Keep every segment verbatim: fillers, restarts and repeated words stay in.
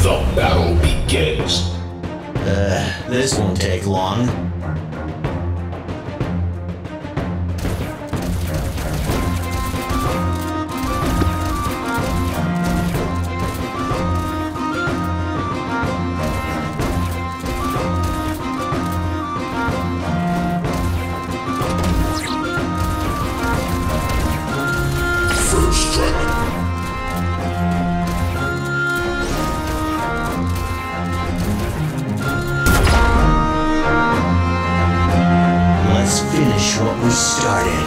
The battle begins. Uh, this won't take long. First strike. Let's finish what we started.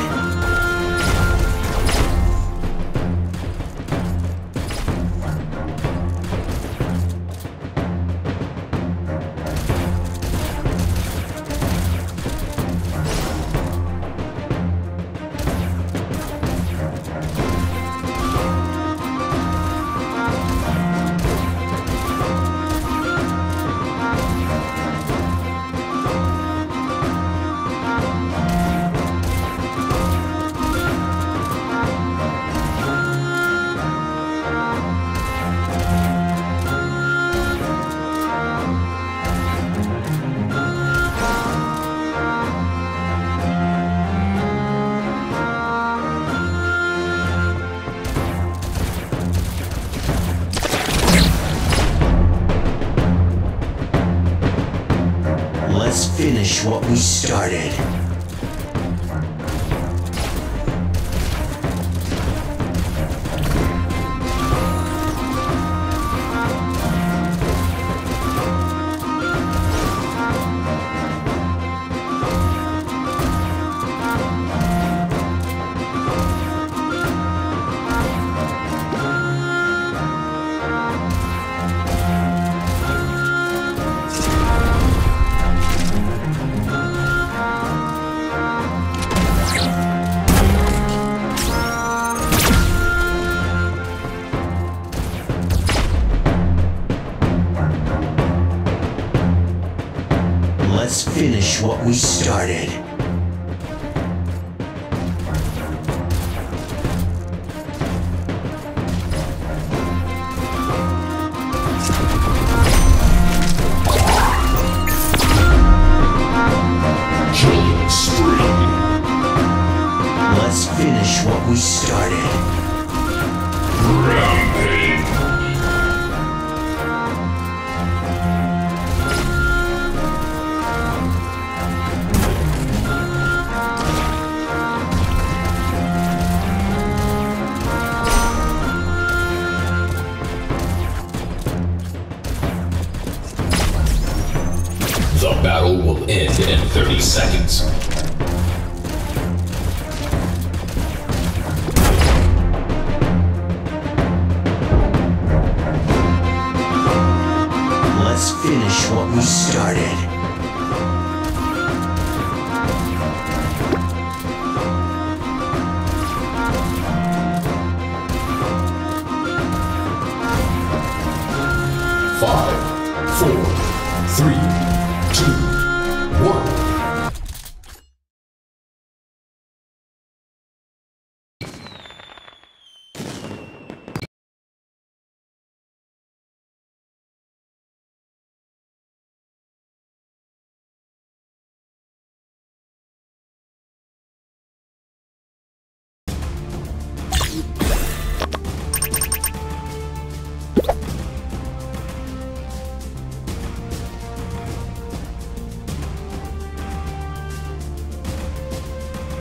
Let's finish what we started. Let's finish what we started. Killing spree. Let's finish what we started. Rampage. The battle will end in thirty seconds. Let's finish what we started. Five, four, three, two, one. You